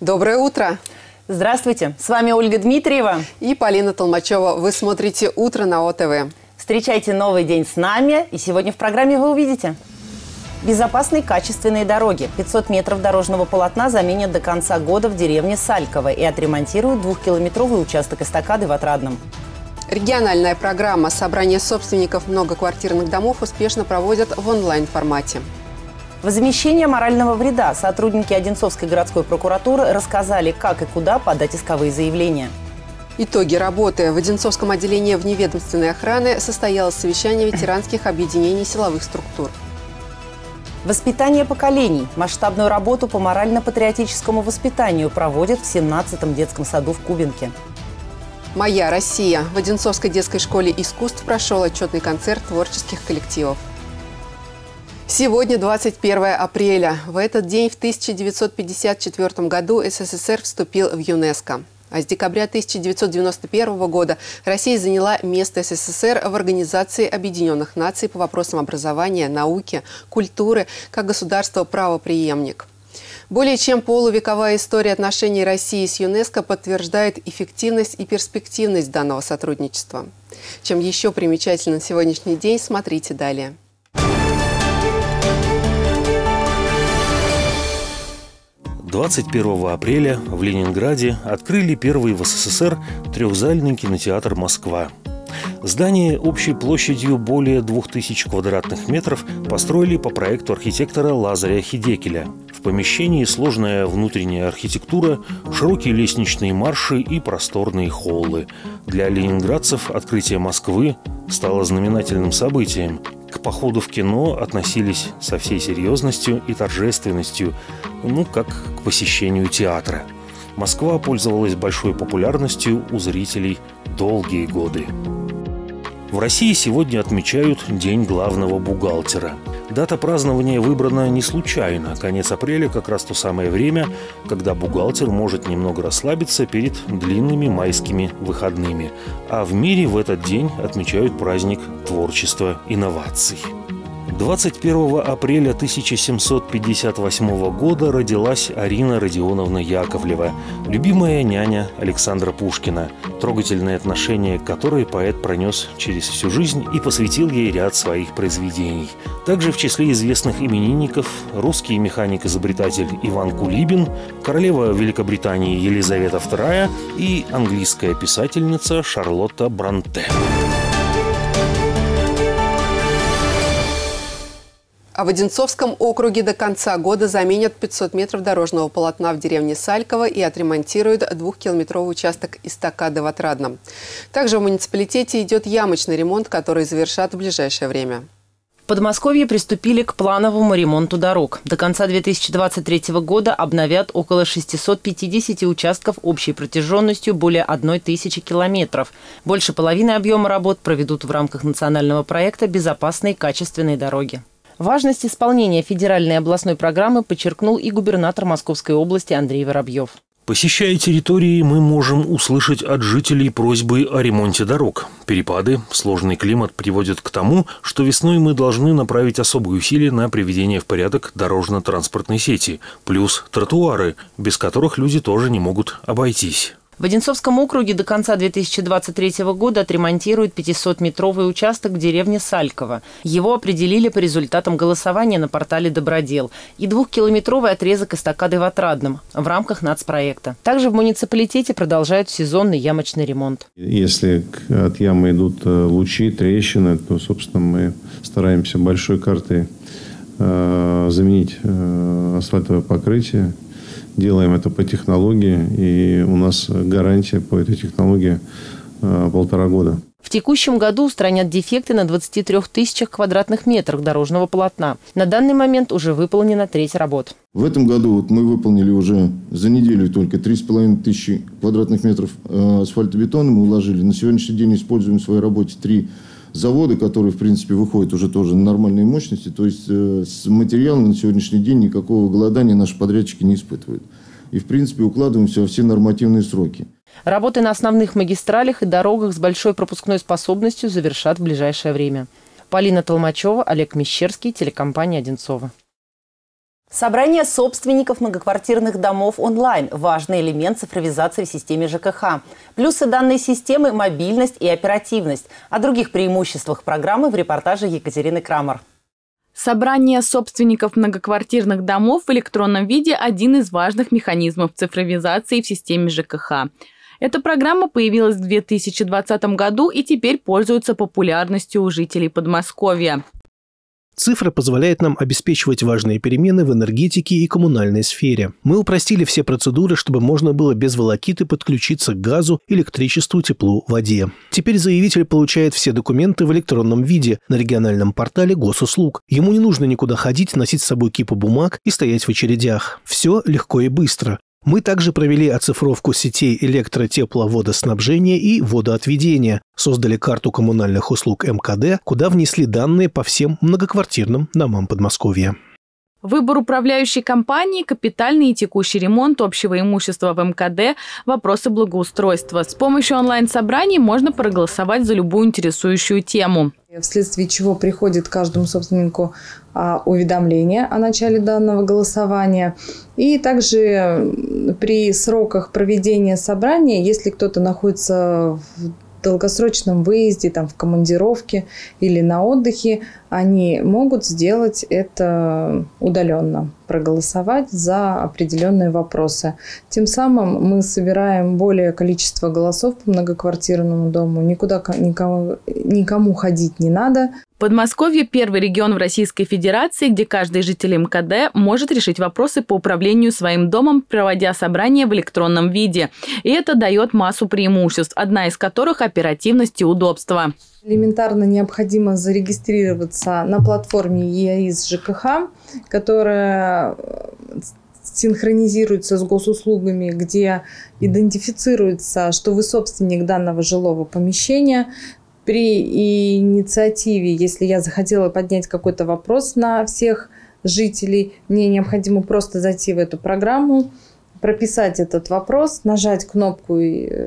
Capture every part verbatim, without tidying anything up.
Доброе утро! Здравствуйте! С вами Ольга Дмитриева и Полина Толмачева. Вы смотрите «Утро» на О Тэ Вэ. Встречайте новый день с нами. И сегодня в программе вы увидите: безопасные качественные дороги. пятьсот метров дорожного полотна заменят до конца года в деревне Сальково и отремонтируют двухкилометровый участок эстакады в Отрадном. Региональная программа собрания собственников многоквартирных домов успешно проводят в онлайн-формате. Возмещение морального вреда. Сотрудники Одинцовской городской прокуратуры рассказали, как и куда подать исковые заявления. Итоги работы. В Одинцовском отделении вневедомственной охраны состоялось совещание ветеранских объединений силовых структур. Воспитание поколений. Масштабную работу по морально-патриотическому воспитанию проводят в семнадцатом детском саду в Кубинке. «Моя Россия». В Одинцовской детской школе искусств прошел отчетный концерт творческих коллективов. Сегодня двадцать первое апреля. В этот день в тысяча девятьсот пятьдесят четвёртом году Эс Эс Эс Эр вступил в ЮНЕСКО. А с декабря тысяча девятьсот девяносто первого года Россия заняла место Эс Эс Эс Эр в Организации Объединенных Наций по вопросам образования, науки, культуры как государство-правопреемник. Более чем полувековая история отношений России с ЮНЕСКО подтверждает эффективность и перспективность данного сотрудничества. Чем еще примечателен сегодняшний день, смотрите далее. двадцать первого апреля в Ленинграде открыли первый в Эс Эс Эс Эр трехзальный кинотеатр «Москва». Здание общей площадью более двух тысяч квадратных метров построили по проекту архитектора Лазаря Хидекеля. В помещении сложная внутренняя архитектура, широкие лестничные марши и просторные холлы. Для ленинградцев открытие Москвы стало знаменательным событием. К походу в кино относились со всей серьезностью и торжественностью, ну, как к посещению театра. Москва пользовалась большой популярностью у зрителей долгие годы. В России сегодня отмечают День главного бухгалтера. Дата празднования выбрана не случайно. Конец апреля как раз то самое время, когда бухгалтер может немного расслабиться перед длинными майскими выходными. А в мире в этот день отмечают праздник творчества инноваций. двадцать первого апреля тысяча семьсот пятьдесят восьмого года родилась Арина Родионовна Яковлева, любимая няня Александра Пушкина, трогательное отношение к которой поэт пронес через всю жизнь и посвятил ей ряд своих произведений. Также в числе известных именинников русский механик-изобретатель Иван Кулибин, королева Великобритании Елизавета вторая и английская писательница Шарлотта Бронте. А в Одинцовском округе до конца года заменят пятьсот метров дорожного полотна в деревне Сальково и отремонтируют двухкилометровый участок эстакады в Отрадном. Также в муниципалитете идет ямочный ремонт, который завершат в ближайшее время. В Подмосковье приступили к плановому ремонту дорог. До конца две тысячи двадцать третьего года обновят около шестисот пятидесяти участков общей протяженностью более одной тысячи километров. Больше половины объема работ проведут в рамках национального проекта «Безопасные качественные дороги». Важность исполнения федеральной и областной программы подчеркнул и губернатор Московской области Андрей Воробьев. Посещая территории, мы можем услышать от жителей просьбы о ремонте дорог. Перепады, сложный климат приводят к тому, что весной мы должны направить особые усилия на приведение в порядок дорожно-транспортной сети, плюс тротуары, без которых люди тоже не могут обойтись. В Одинцовском округе до конца две тысячи двадцать третьего года отремонтируют пятисотметровый участок в деревне Сальково. Его определили по результатам голосования на портале «Добродел». И двухкилометровый отрезок эстакады в Отрадном в рамках нацпроекта. Также в муниципалитете продолжают сезонный ямочный ремонт. Если от ямы идут лучи, трещины, то, собственно, мы стараемся большой картой э, заменить э, асфальтовое покрытие. Делаем это по технологии, и у нас гарантия по этой технологии э, полтора года. В текущем году устранят дефекты на двадцати трёх тысячах квадратных метрах дорожного полотна. На данный момент уже выполнена треть работ. В этом году вот мы выполнили уже за неделю только три с половиной тысячи квадратных метров э, асфальтобетона мы уложили. На сегодняшний день используем в своей работе три завода, которые, в принципе, выходят уже тоже на нормальные мощности. То есть э, с материалом на сегодняшний день никакого голодания наши подрядчики не испытывают. И, в принципе, укладываемся во все нормативные сроки. Работы на основных магистралях и дорогах с большой пропускной способностью завершат в ближайшее время. Полина Толмачева, Олег Мещерский, телекомпания «Одинцово». Собрание собственников многоквартирных домов онлайн – важный элемент цифровизации в системе ЖКХ. Плюсы данной системы – мобильность и оперативность. О других преимуществах программы в репортаже Екатерины Крамер. Собрание собственников многоквартирных домов в электронном виде – один из важных механизмов цифровизации в системе ЖКХ. Эта программа появилась в две тысячи двадцатом году и теперь пользуется популярностью у жителей Подмосковья. Цифра позволяет нам обеспечивать важные перемены в энергетике и коммунальной сфере. Мы упростили все процедуры, чтобы можно было без волокиты подключиться к газу, электричеству, теплу, воде. Теперь заявитель получает все документы в электронном виде на региональном портале госуслуг. Ему не нужно никуда ходить, носить с собой кипу бумаг и стоять в очередях. Все легко и быстро. Мы также провели оцифровку сетей электро-, тепло-, водоснабжения и водоотведения, создали карту коммунальных услуг эм ка дэ, куда внесли данные по всем многоквартирным домам Подмосковья. Выбор управляющей компании, капитальный и текущий ремонт общего имущества в эм ка дэ, вопросы благоустройства. С помощью онлайн-собраний можно проголосовать за любую интересующую тему. Вследствие чего приходит каждому собственнику уведомление о начале данного голосования. И также при сроках проведения собрания, если кто-то находится в долгосрочном выезде, там, в командировке или на отдыхе, они могут сделать это удаленно, проголосовать за определенные вопросы. Тем самым мы собираем более количество голосов по многоквартирному дому, никуда никому, никому ходить не надо. Подмосковье – первый регион в Российской Федерации, где каждый житель эм ка дэ может решить вопросы по управлению своим домом, проводя собрания в электронном виде. И это дает массу преимуществ, одна из которых – оперативность и удобство. Элементарно необходимо зарегистрироваться на платформе ЕАИС ЖКХ, которая синхронизируется с госуслугами, где идентифицируется, что вы собственник данного жилого помещения. При инициативе, если я захотела поднять какой-то вопрос на всех жителей, мне необходимо просто зайти в эту программу, прописать этот вопрос, нажать кнопку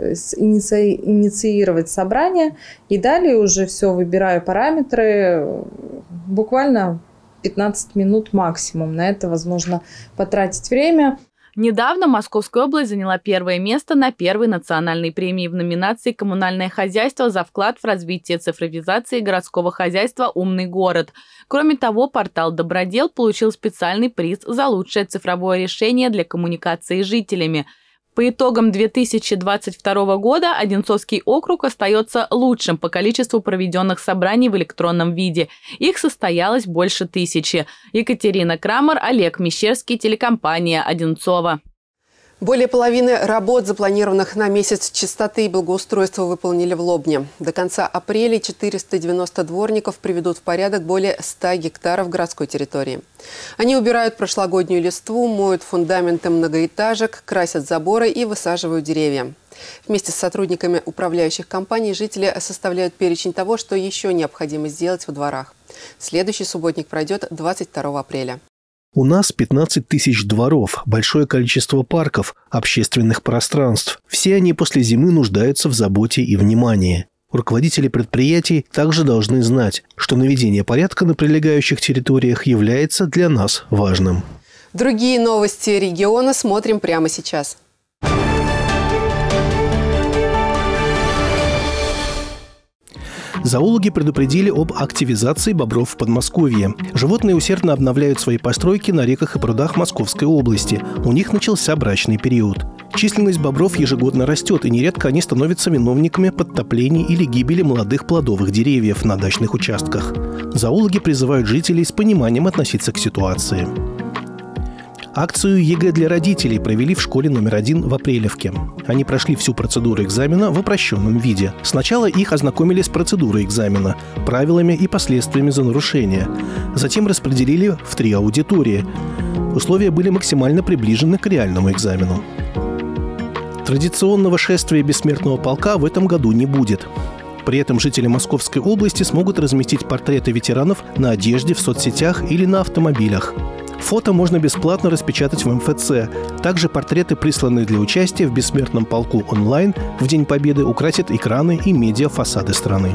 «Инициировать собрание» и далее уже все выбираю параметры, буквально пятнадцать минут максимум. На это возможно потратить время. Недавно Московская область заняла первое место на первой национальной премии в номинации «Коммунальное хозяйство» за вклад в развитие цифровизации городского хозяйства «Умный город». Кроме того, портал «Добродел» получил специальный приз за лучшее цифровое решение для коммуникации с жителями. По итогам две тысячи двадцать второго года Одинцовский округ остается лучшим по количеству проведенных собраний в электронном виде. Их состоялось больше тысячи. Екатерина Крамер, Олег Мещерский, телекомпания «Одинцово». Более половины работ, запланированных на месяц чистоты и благоустройства, выполнили в Лобне. До конца апреля четыреста девяносто дворников приведут в порядок более ста гектаров городской территории. Они убирают прошлогоднюю листву, моют фундаменты многоэтажек, красят заборы и высаживают деревья. Вместе с сотрудниками управляющих компаний жители составляют перечень того, что еще необходимо сделать во дворах. Следующий субботник пройдет двадцать второго апреля. У нас пятнадцать тысяч дворов, большое количество парков, общественных пространств. Все они после зимы нуждаются в заботе и внимании. Руководители предприятий также должны знать, что наведение порядка на прилегающих территориях является для нас важным. Другие новости региона смотрим прямо сейчас. Зоологи предупредили об активизации бобров в Подмосковье. Животные усердно обновляют свои постройки на реках и прудах Московской области. У них начался брачный период. Численность бобров ежегодно растет, и нередко они становятся виновниками подтоплений или гибели молодых плодовых деревьев на дачных участках. Зоологи призывают жителей с пониманием относиться к ситуации. Акцию ЕГЭ для родителей провели в школе номер один в Апрелевке. Они прошли всю процедуру экзамена в упрощенном виде. Сначала их ознакомили с процедурой экзамена, правилами и последствиями за нарушение. Затем распределили в три аудитории. Условия были максимально приближены к реальному экзамену. Традиционного шествия бессмертного полка в этом году не будет. При этом жители Московской области смогут разместить портреты ветеранов на одежде, в соцсетях или на автомобилях. Фото можно бесплатно распечатать в эм эф цэ. Также портреты, присланные для участия в бессмертном полку онлайн, в День Победы украсят экраны и медиафасады страны.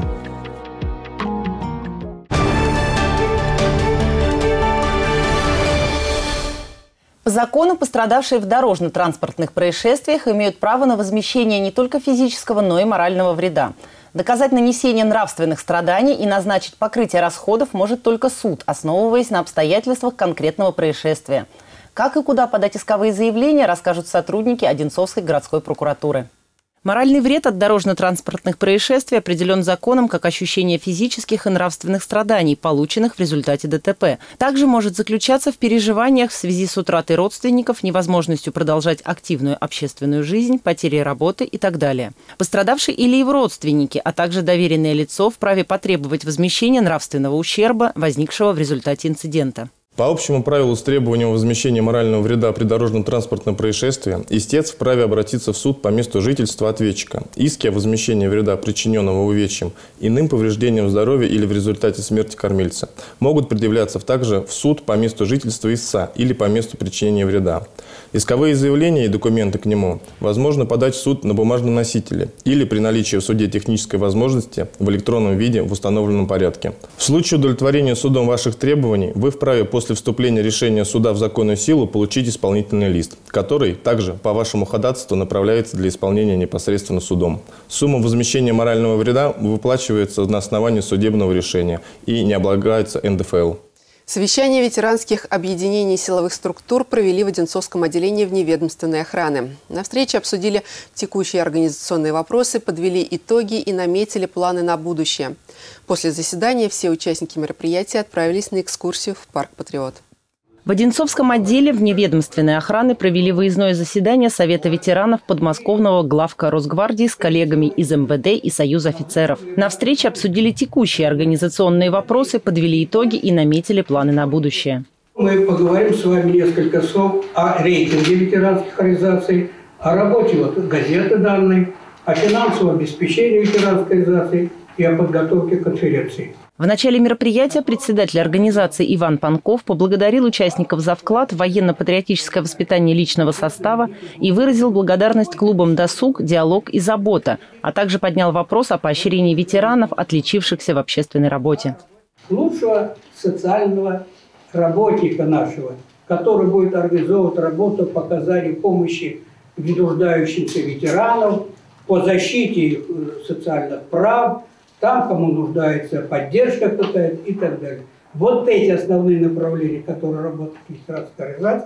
По закону пострадавшие в дорожно-транспортных происшествиях имеют право на возмещение не только физического, но и морального вреда. Доказать нанесение нравственных страданий и назначить покрытие расходов может только суд, основываясь на обстоятельствах конкретного происшествия. Как и куда подать исковые заявления, расскажут сотрудники Одинцовской городской прокуратуры. Моральный вред от дорожно-транспортных происшествий определен законом как ощущение физических и нравственных страданий, полученных в результате ДТП. Также может заключаться в переживаниях в связи с утратой родственников, невозможностью продолжать активную общественную жизнь, потерей работы и так далее. Пострадавший или его родственники, а также доверенное лицо вправе потребовать возмещения нравственного ущерба, возникшего в результате инцидента. По общему правилу с требованием возмещения морального вреда при дорожно-транспортном происшествии истец вправе обратиться в суд по месту жительства ответчика. Иски о возмещении вреда, причиненного увечьем, иным повреждением здоровья или в результате смерти кормильца могут предъявляться также в суд по месту жительства истца или по месту причинения вреда. Исковые заявления и документы к нему возможно подать в суд на бумажном носителе или при наличии в суде технической возможности в электронном виде в установленном порядке. В случае удовлетворения судом ваших требований вы вправе после После вступления решения суда в законную силу получить исполнительный лист, который также по вашему ходатайству направляется для исполнения непосредственно судом. Сумма возмещения морального вреда выплачивается на основании судебного решения и не облагается эн дэ эф эл. Совещание ветеранских объединений силовых структур провели в Одинцовском отделении вневедомственной охраны. На встрече обсудили текущие организационные вопросы, подвели итоги и наметили планы на будущее. После заседания все участники мероприятия отправились на экскурсию в парк «Патриот». В Одинцовском отделе вневедомственной охраны провели выездное заседание Совета ветеранов подмосковного главка Росгвардии с коллегами из эм вэ дэ и Союза офицеров. На встрече обсудили текущие организационные вопросы, подвели итоги и наметили планы на будущее. Мы поговорим с вами несколько слов о рейтинге ветеранских организаций, о работе вот газеты данной, о финансовом обеспечении ветеранской организации и о подготовке конференции. В начале мероприятия председатель организации Иван Панков поблагодарил участников за вклад в военно-патриотическое воспитание личного состава и выразил благодарность клубам «Досуг», «Диалог» и «Забота», а также поднял вопрос о поощрении ветеранов, отличившихся в общественной работе. Лучшего социального работника нашего, который будет организовывать работу по оказанию помощи нуждающимся ветеранам, по защите их социальных прав, там, кому нуждается поддержка какая-то и так далее. Вот эти основные направления, которые работают в ветеранской организации,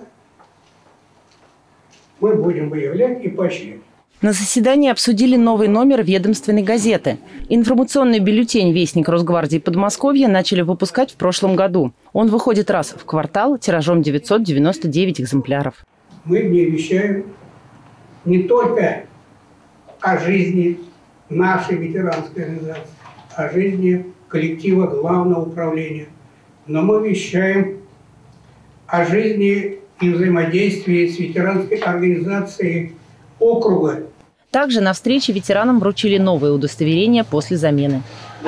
мы будем выявлять и поощрять. На заседании обсудили новый номер ведомственной газеты. Информационный бюллетень «Вестник Росгвардии Подмосковья» начали выпускать в прошлом году. Он выходит раз в квартал тиражом девятьсот девяносто девять экземпляров. Мы в ней вещаем не только о жизни нашей ветеранской организации, о жизни коллектива Главного управления. Но мы вещаем о жизни и взаимодействии с ветеранской организацией округа. Также на встрече ветеранам вручили новые удостоверения после замены.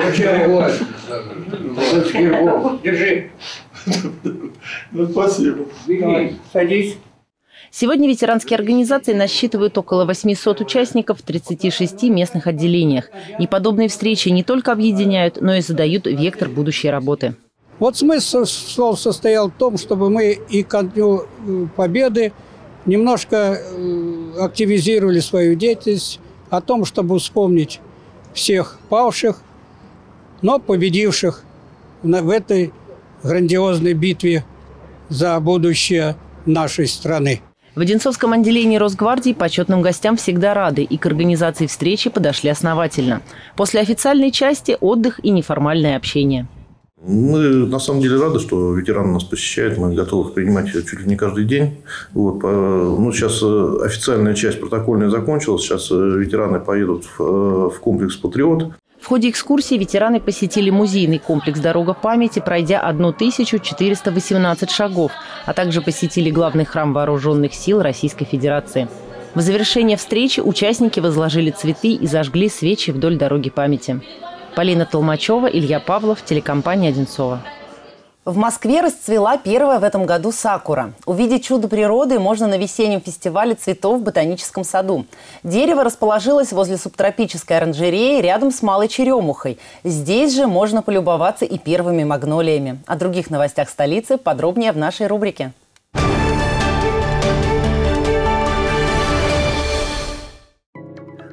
Держи. Спасибо. Садись. Сегодня ветеранские организации насчитывают около восьмисот участников в тридцати шести местных отделениях. И подобные встречи не только объединяют, но и задают вектор будущей работы. Вот смысл слов состоял в том, чтобы мы и ко Дню Победы немножко активизировали свою деятельность, о том, чтобы вспомнить всех павших, но победивших в этой грандиозной битве за будущее нашей страны. В Одинцовском отделении Росгвардии почетным гостям всегда рады, и к организации встречи подошли основательно. После официальной части – отдых и неформальное общение. Мы на самом деле рады, что ветераны нас посещают, мы готовы их принимать чуть ли не каждый день. Вот. Ну, сейчас официальная часть протокольная закончилась, сейчас ветераны поедут в комплекс «Патриот». В ходе экскурсии ветераны посетили музейный комплекс «Дорога памяти», пройдя тысячу четыреста восемнадцать шагов, а также посетили главный храм Вооруженных сил Российской Федерации. В завершение встречи участники возложили цветы и зажгли свечи вдоль дороги памяти. Полина Толмачева, Илья Павлов, телекомпания «Одинцово». В Москве расцвела первая в этом году сакура. Увидеть чудо природы можно на весеннем фестивале цветов в Ботаническом саду. Дерево расположилось возле субтропической оранжереи рядом с Малой Черемухой. Здесь же можно полюбоваться и первыми магнолиями. О других новостях столицы подробнее в нашей рубрике.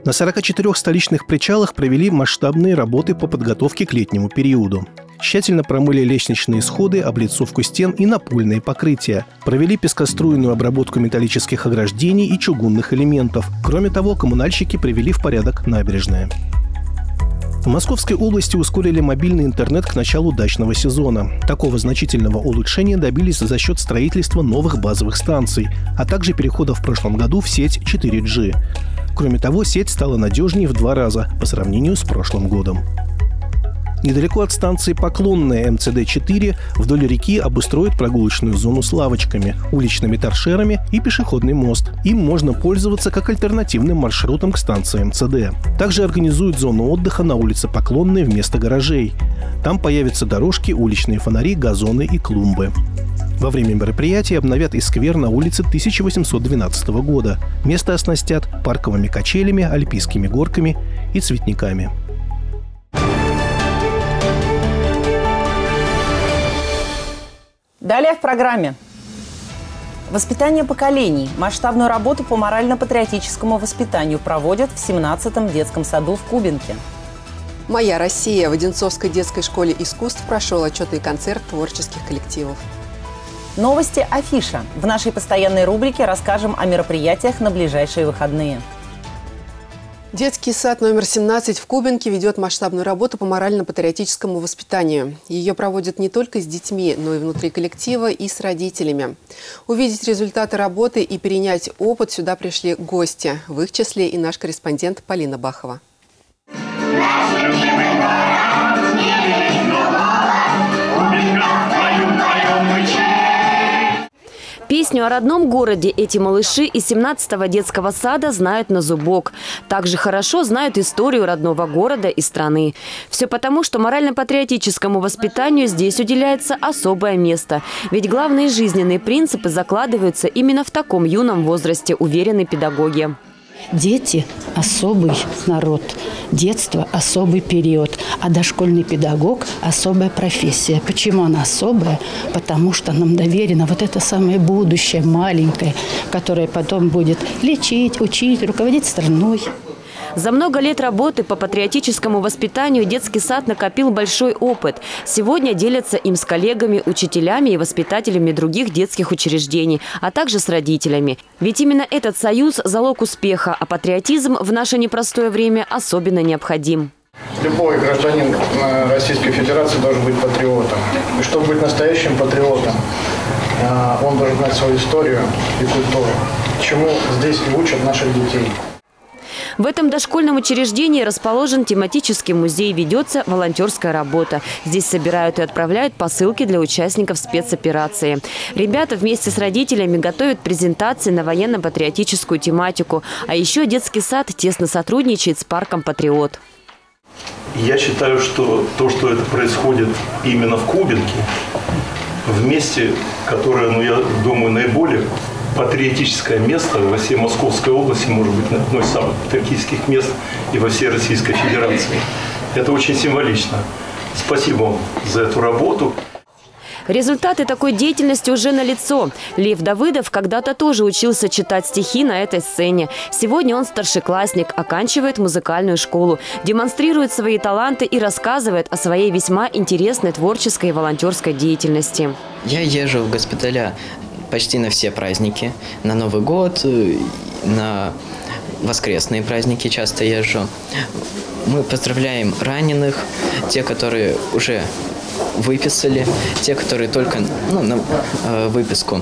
На сорока четырёх столичных причалах провели масштабные работы по подготовке к летнему периоду. Тщательно промыли лестничные сходы, облицовку стен и напольные покрытия. Провели пескоструйную обработку металлических ограждений и чугунных элементов. Кроме того, коммунальщики привели в порядок набережные. В Московской области ускорили мобильный интернет к началу дачного сезона. Такого значительного улучшения добились за счет строительства новых базовых станций, а также перехода в прошлом году в сеть четыре джи. Кроме того, сеть стала надежнее в два раза по сравнению с прошлым годом. Недалеко от станции Поклонная эм цэ дэ четыре вдоль реки обустроят прогулочную зону с лавочками, уличными торшерами и пешеходный мост. Им можно пользоваться как альтернативным маршрутом к станции эм цэ дэ. Также организуют зону отдыха на улице Поклонной вместо гаражей. Там появятся дорожки, уличные фонари, газоны и клумбы. Во время мероприятия обновят и сквер на улице тысяча восемьсот двенадцатого года. Место оснастят парковыми качелями, альпийскими горками и цветниками. Далее в программе. Воспитание поколений. Масштабную работу по морально-патриотическому воспитанию проводят в семнадцатом детском саду в Кубинке. «Моя Россия» в Одинцовской детской школе искусств прошел отчетный концерт творческих коллективов. Новости «Афиша». В нашей постоянной рубрике расскажем о мероприятиях на ближайшие выходные. Детский сад номер семнадцать в Кубинке ведет масштабную работу по морально-патриотическому воспитанию. Ее проводят не только с детьми, но и внутри коллектива и с родителями. Увидеть результаты работы и перенять опыт сюда пришли гости. В их числе и наш корреспондент Полина Бахова. Песню о родном городе эти малыши из семнадцатого детского сада знают на зубок. Также хорошо знают историю родного города и страны. Все потому, что морально-патриотическому воспитанию здесь уделяется особое место. Ведь главные жизненные принципы закладываются именно в таком юном возрасте, уверены педагоги. Дети – особый народ, детство – особый период, а дошкольный педагог – особая профессия. Почему она особая? Потому что нам доверено вот это самое будущее маленькое, которое потом будет лечить, учить, руководить страной. За много лет работы по патриотическому воспитанию детский сад накопил большой опыт. Сегодня делятся им с коллегами, учителями и воспитателями других детских учреждений, а также с родителями. Ведь именно этот союз – залог успеха, а патриотизм в наше непростое время особенно необходим. Любой гражданин Российской Федерации должен быть патриотом. И чтобы быть настоящим патриотом, он должен знать свою историю и культуру, чему здесь и учат наших детей. В этом дошкольном учреждении расположен тематический музей, ведется волонтерская работа. Здесь собирают и отправляют посылки для участников спецоперации. Ребята вместе с родителями готовят презентации на военно-патриотическую тематику. А еще детский сад тесно сотрудничает с парком «Патриот». Я считаю, что то, что это происходит именно в Кубинке, в месте, которое, ну, я думаю, наиболее патриотическое место во всей Московской области, может быть, одно из самых патриотических мест и во всей Российской Федерации. Это очень символично. Спасибо вам за эту работу. Результаты такой деятельности уже налицо. Лев Давыдов когда-то тоже учился читать стихи на этой сцене. Сегодня он старшеклассник, оканчивает музыкальную школу, демонстрирует свои таланты и рассказывает о своей весьма интересной творческой и волонтерской деятельности. Я езжу в госпиталя почти на все праздники. На Новый год, на воскресные праздники часто езжу. Мы поздравляем раненых, те, которые уже выписали, те, которые только ну, на э, выписку.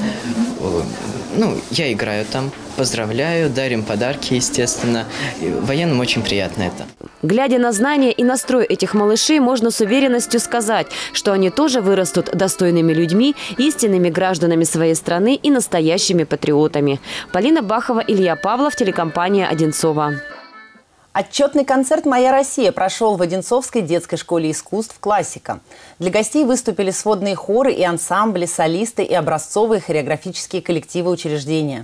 Ну, я играю там, поздравляю, дарим подарки, естественно. И военным очень приятно это. Глядя на знания и настрой этих малышей, можно с уверенностью сказать, что они тоже вырастут достойными людьми, истинными гражданами своей страны и настоящими патриотами. Полина Бахова, Илья Павлов, телекомпания «Одинцова». Отчетный концерт «Моя Россия» прошел в Одинцовской детской школе искусств «Классика». Для гостей выступили сводные хоры и ансамбли, солисты и образцовые хореографические коллективы учреждения.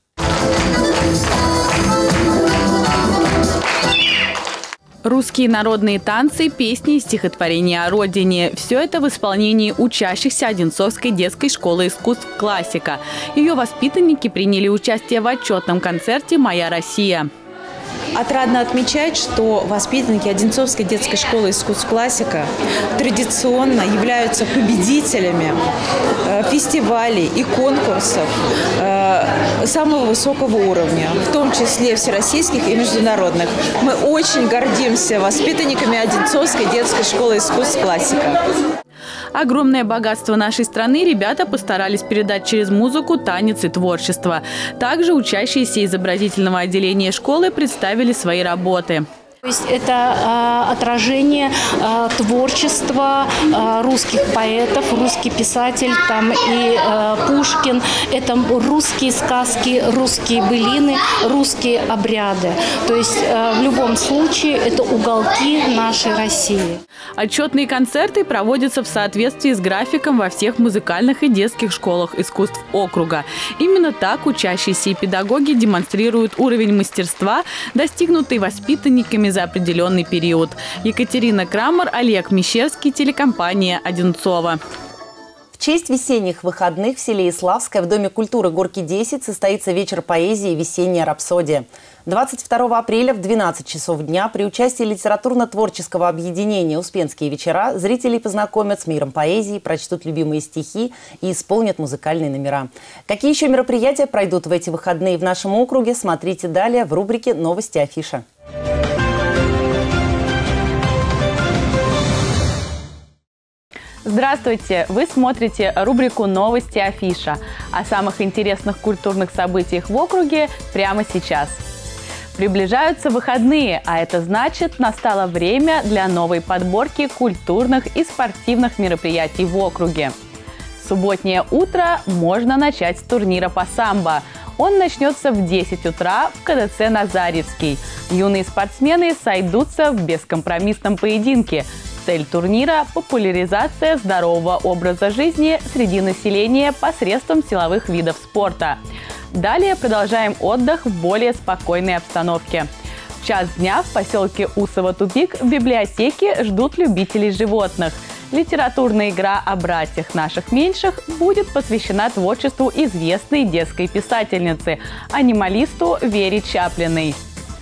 Русские народные танцы, песни и стихотворения о родине – все это в исполнении учащихся Одинцовской детской школы искусств «Классика». Ее воспитанники приняли участие в отчетном концерте «Моя Россия». Отрадно отмечать, что воспитанники Одинцовской детской школы искусств классика традиционно являются победителями фестивалей и конкурсов самого высокого уровня, в том числе всероссийских и международных. Мы очень гордимся воспитанниками Одинцовской детской школы искусств классика. Огромное богатство нашей страны ребята постарались передать через музыку, танец и творчество. Также учащиеся изобразительного отделения школы представили свои работы. То есть это э, отражение э, творчества э, русских поэтов, русский писатель, там и э, Пушкин. Это русские сказки, русские былины, русские обряды. То есть э, в любом случае это уголки нашей России. Отчетные концерты проводятся в соответствии с графиком во всех музыкальных и детских школах искусств округа. Именно так учащиеся и педагоги демонстрируют уровень мастерства, достигнутый воспитанниками за определенный период. Екатерина Крамер, Олег Мещерский, телекомпания «Одинцово». В честь весенних выходных в селе Иславское в Доме культуры Горки десять состоится вечер поэзии «Весенняя рапсодия». двадцать второго апреля в двенадцать часов дня при участии литературно-творческого объединения «Успенские вечера» зрителей познакомят с миром поэзии, прочтут любимые стихи и исполнят музыкальные номера. Какие еще мероприятия пройдут в эти выходные в нашем округе, смотрите далее в рубрике «Новости Афиша». Здравствуйте! Вы смотрите рубрику «Новости Афиша». О самых интересных культурных событиях в округе прямо сейчас. Приближаются выходные, а это значит, настало время для новой подборки культурных и спортивных мероприятий в округе. Субботнее утро можно начать с турнира по самбо. Он начнется в десять утра в ка дэ цэ «Назаревский». Юные спортсмены сойдутся в бескомпромиссном поединке. Цель турнира – популяризация здорового образа жизни среди населения посредством силовых видов спорта. Далее продолжаем отдых в более спокойной обстановке. В час дня в поселке Усово-Тупик в библиотеке ждут любителей животных. Литературная игра о братьях наших меньших будет посвящена творчеству известной детской писательницы, анималисту Вере Чаплиной.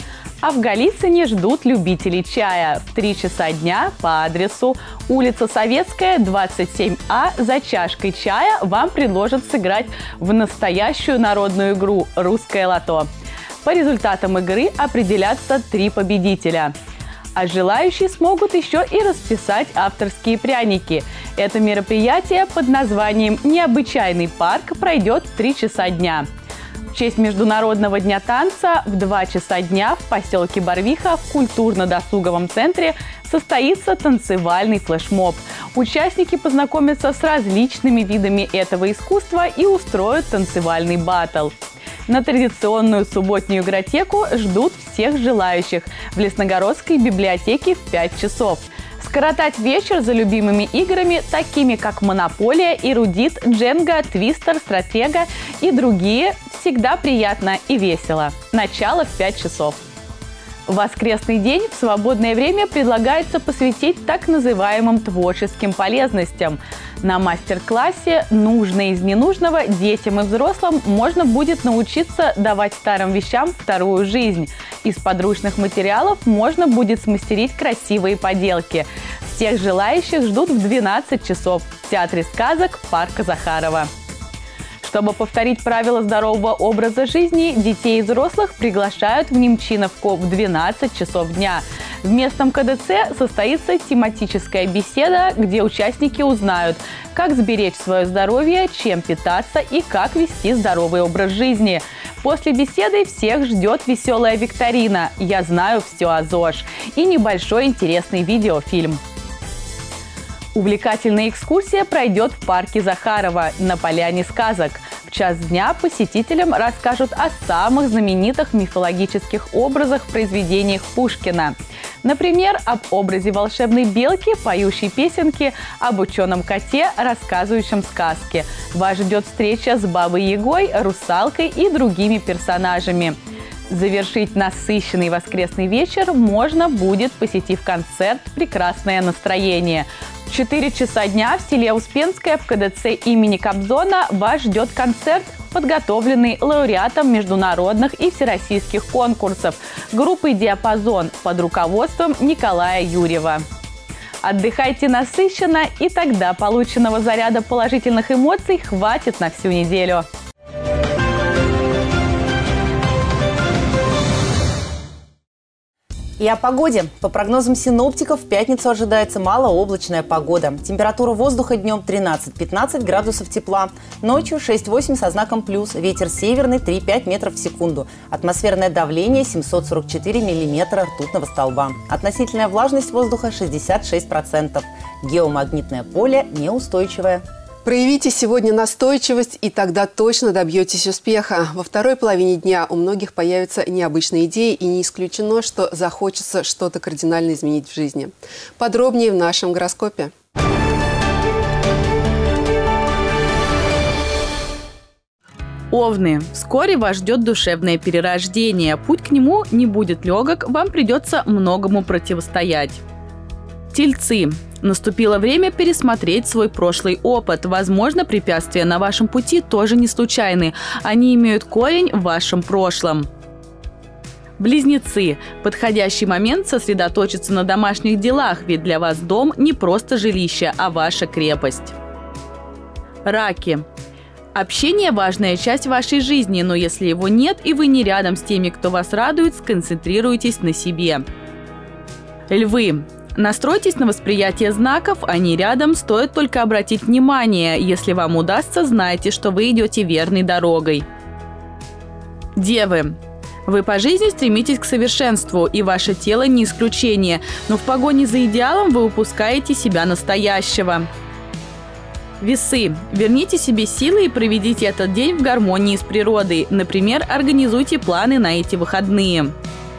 А в Голицыне ждут любителей чая. В три часа дня по адресу улица Советская, двадцать семь А за чашкой чая вам предложат сыграть в настоящую народную игру «Русское лото». По результатам игры определятся три победителя. А желающие смогут еще и расписать авторские пряники. Это мероприятие под названием «Необычайный парк» пройдет в три часа дня. В честь Международного дня танца в два часа дня в поселке Барвиха в культурно-досуговом центре состоится танцевальный флешмоб. Участники познакомятся с различными видами этого искусства и устроят танцевальный баттл. На традиционную субботнюю игротеку ждут всех желающих в Лесногородской библиотеке в пять часов. Скоротать вечер за любимыми играми, такими как «Монополия», «Эрудит», «Дженга», «Твистер», «Стратега» и другие, всегда приятно и весело. Начало в пять часов. Воскресный день в свободное время предлагается посвятить так называемым творческим полезностям. На мастер-классе «Нужное из ненужного» детям и взрослым можно будет научиться давать старым вещам вторую жизнь. Из подручных материалов можно будет смастерить красивые поделки. Всех желающих ждут в двенадцать часов в Театре сказок парка Захарова. Чтобы повторить правила здорового образа жизни, детей и взрослых приглашают в Немчиновку в двенадцать часов дня. В местном ка дэ цэ состоится тематическая беседа, где участники узнают, как сберечь свое здоровье, чем питаться и как вести здоровый образ жизни. После беседы всех ждет веселая викторина «Я знаю все о ЗОЖ» и небольшой интересный видеофильм. Увлекательная экскурсия пройдет в парке Захарова на поляне сказок. В час дня посетителям расскажут о самых знаменитых мифологических образах в произведениях Пушкина. Например, об образе волшебной белки, поющей песенки, об ученом коте, рассказывающем сказки. Вас ждет встреча с Бабой-Ягой, русалкой и другими персонажами. Завершить насыщенный воскресный вечер можно будет, посетив концерт «Прекрасное настроение». В четыре часа дня в селе Успенское в ка дэ цэ имени Кобзона вас ждет концерт подготовленный лауреатом международных и всероссийских конкурсов группой «Диапазон» под руководством Николая Юрьева. Отдыхайте насыщенно, и тогда полученного заряда положительных эмоций хватит на всю неделю. И о погоде. По прогнозам синоптиков, в пятницу ожидается малооблачная погода. Температура воздуха днем тринадцать-пятнадцать градусов тепла, ночью шесть-восемь со знаком плюс, ветер северный три-пять метров в секунду, атмосферное давление семьсот сорок четыре миллиметра ртутного столба, относительная влажность воздуха шестьдесят шесть процентов, геомагнитное поле неустойчивое. Проявите сегодня настойчивость, и тогда точно добьетесь успеха. Во второй половине дня у многих появятся необычные идеи, и не исключено, что захочется что-то кардинально изменить в жизни. Подробнее в нашем гороскопе. Овны. Вскоре вас ждет душевное перерождение. Путь к нему не будет легок, вам придется многому противостоять. Тельцы. Наступило время пересмотреть свой прошлый опыт. Возможно, препятствия на вашем пути тоже не случайны. Они имеют корень в вашем прошлом. Близнецы. Подходящий момент сосредоточиться на домашних делах, ведь для вас дом не просто жилище, а ваша крепость. Раки. Общение – важная часть вашей жизни, но если его нет и вы не рядом с теми, кто вас радует, сконцентрируйтесь на себе. Львы. Настройтесь на восприятие знаков, они рядом, стоит только обратить внимание. Если вам удастся, знайте, что вы идете верной дорогой. Девы. Вы по жизни стремитесь к совершенству, и ваше тело не исключение, но в погоне за идеалом вы упускаете себя настоящего. Весы. Верните себе силы и проведите этот день в гармонии с природой. Например, организуйте планы на эти выходные.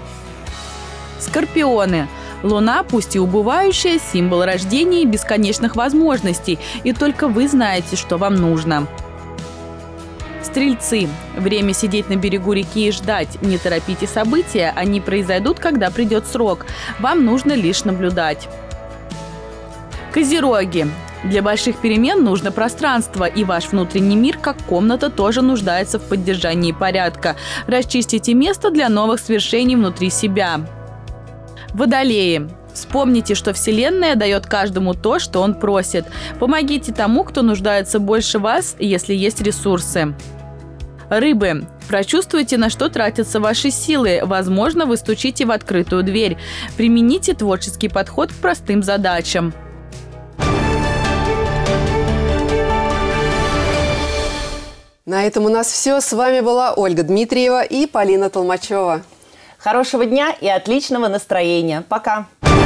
Скорпионы. Луна, пусть и убывающая, символ рождения и бесконечных возможностей, и только вы знаете, что вам нужно. Стрельцы. Время сидеть на берегу реки и ждать. Не торопите события, они произойдут, когда придет срок. Вам нужно лишь наблюдать. Козероги. Для больших перемен нужно пространство, и ваш внутренний мир, как комната, тоже нуждается в поддержании порядка. Расчистите место для новых свершений внутри себя. Водолеи. Вспомните, что Вселенная дает каждому то, что он просит. Помогите тому, кто нуждается больше вас, если есть ресурсы. Рыбы. Прочувствуйте, на что тратятся ваши силы. Возможно, вы стучите в открытую дверь. Примените творческий подход к простым задачам. На этом у нас все. С вами была Ольга Дмитриева и Полина Толмачева. Хорошего дня и отличного настроения. Пока!